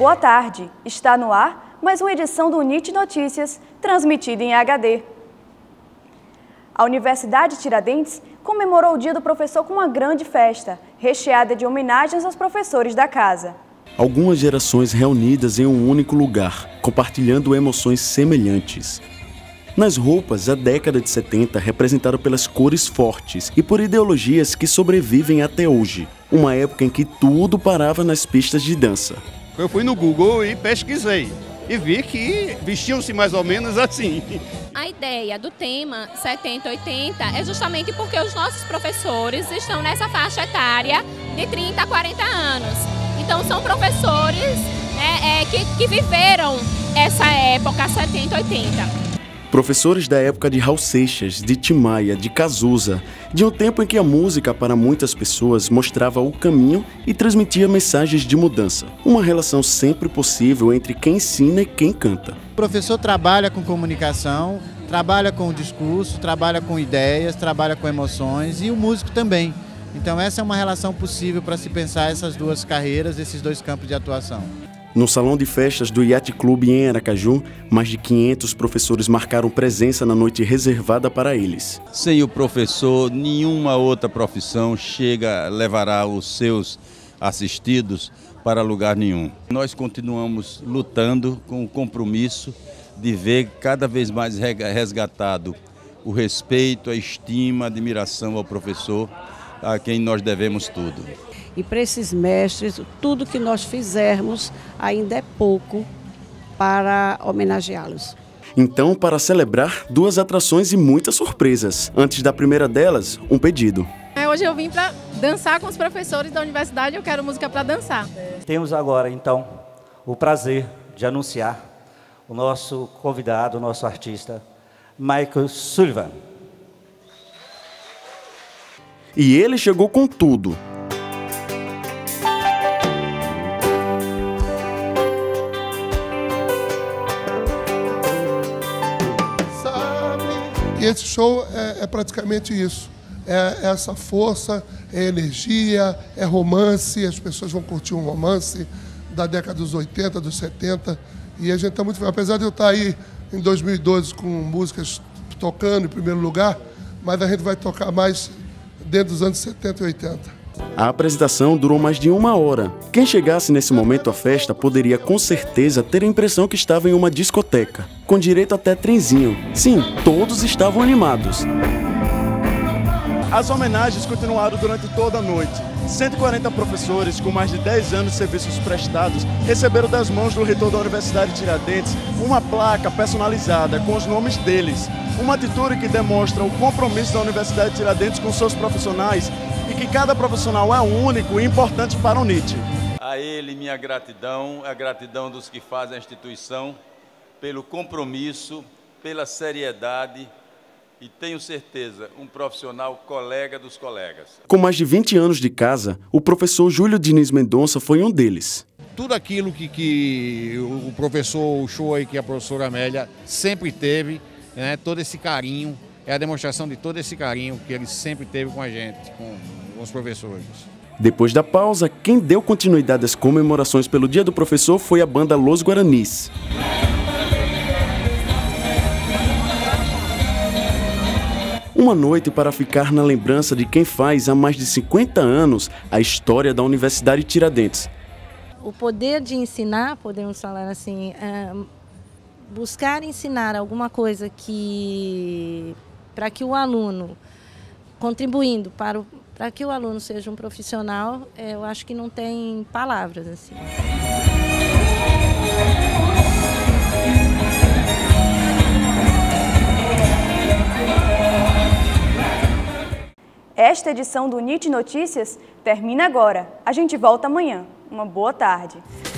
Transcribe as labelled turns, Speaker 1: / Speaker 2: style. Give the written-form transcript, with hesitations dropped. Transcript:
Speaker 1: boa tarde. Está no ar mais uma edição do NIT Notícias, transmitida em HD. A Universidade Tiradentes comemorou o Dia do Professor com uma grande festa, recheada de homenagens aos professores da casa.
Speaker 2: Algumas gerações reunidas em um único lugar, compartilhando emoções semelhantes. Nas roupas, a década de 70 representada pelas cores fortes e por ideologias que sobrevivem até hoje. Uma época em que tudo parava nas pistas de dança.
Speaker 3: Eu fui no Google e pesquisei e vi que vestiam-se mais ou menos assim.
Speaker 4: A ideia do tema 70-80 é justamente porque os nossos professores estão nessa faixa etária de 30 a 40 anos. Então são professores, né, que viveram essa época 70-80.
Speaker 2: Professores da época de Raul Seixas, de Tim Maia, de Cazuza, de um tempo em que a música para muitas pessoas mostrava o caminho e transmitia mensagens de mudança. Uma relação sempre possível entre quem ensina e quem canta.
Speaker 5: O professor trabalha com comunicação, trabalha com o discurso, trabalha com ideias, trabalha com emoções e o músico também. Então essa é uma relação possível para se pensar essas duas carreiras, esses dois campos de atuação.
Speaker 2: No salão de festas do Yacht Club em Aracaju, mais de 500 professores marcaram presença na noite reservada para eles.
Speaker 6: Sem o professor, nenhuma outra profissão levará os seus assistidos para lugar nenhum. Nós continuamos lutando com o compromisso de ver cada vez mais resgatado o respeito, a estima, a admiração ao professor, a quem nós devemos tudo.
Speaker 7: E para esses mestres, tudo que nós fizermos ainda é pouco para homenageá-los.
Speaker 2: Então, para celebrar, duas atrações e muitas surpresas. Antes da primeira delas, um pedido.
Speaker 8: Hoje eu vim para dançar com os professores da universidade, eu quero música para dançar.
Speaker 9: Temos agora, então, o prazer de anunciar o nosso convidado, o nosso artista, Michael Sullivan.
Speaker 2: E ele chegou com tudo.
Speaker 10: E esse show é praticamente isso, é essa força, é energia, é romance, as pessoas vão curtir um romance da década dos 80, dos 70, e a gente está muito feliz. Apesar de eu estar aí em 2012 com músicas tocando em primeiro lugar, mas a gente vai tocar mais dentro dos anos 70 e 80.
Speaker 2: A apresentação durou mais de 1 hora. Quem chegasse nesse momento à festa poderia com certeza ter a impressão que estava em uma discoteca, com direito até trenzinho. Sim, todos estavam animados.
Speaker 11: As homenagens continuaram durante toda a noite. 140 professores com mais de 10 anos de serviços prestados receberam das mãos do reitor da Universidade de Tiradentes uma placa personalizada com os nomes deles. Uma atitude que demonstra o compromisso da Universidade de Tiradentes com seus profissionais e que cada profissional é único e importante para o NIT.
Speaker 6: A ele minha gratidão, a gratidão dos que fazem a instituição, pelo compromisso, pela seriedade e tenho certeza, um profissional colega dos colegas.
Speaker 2: Com mais de 20 anos de casa, o professor Júlio Diniz Mendonça foi um deles.
Speaker 12: Tudo aquilo que o professor Uchoa e que a professora Amélia sempre teve, né, todo esse carinho, é a demonstração de todo esse carinho que ele sempre teve com a gente, com os professores.
Speaker 2: Depois da pausa, quem deu continuidade às comemorações pelo Dia do Professor foi a banda Los Guaranis. Uma noite para ficar na lembrança de quem faz há mais de 50 anos a história da Universidade Tiradentes.
Speaker 13: O poder de ensinar, podemos falar assim, buscar ensinar alguma coisa para que o aluno, contribuindo para que o aluno seja um profissional, eu acho que não tem palavras assim.
Speaker 1: Esta edição do NIT Notícias termina agora. A gente volta amanhã. Uma boa tarde.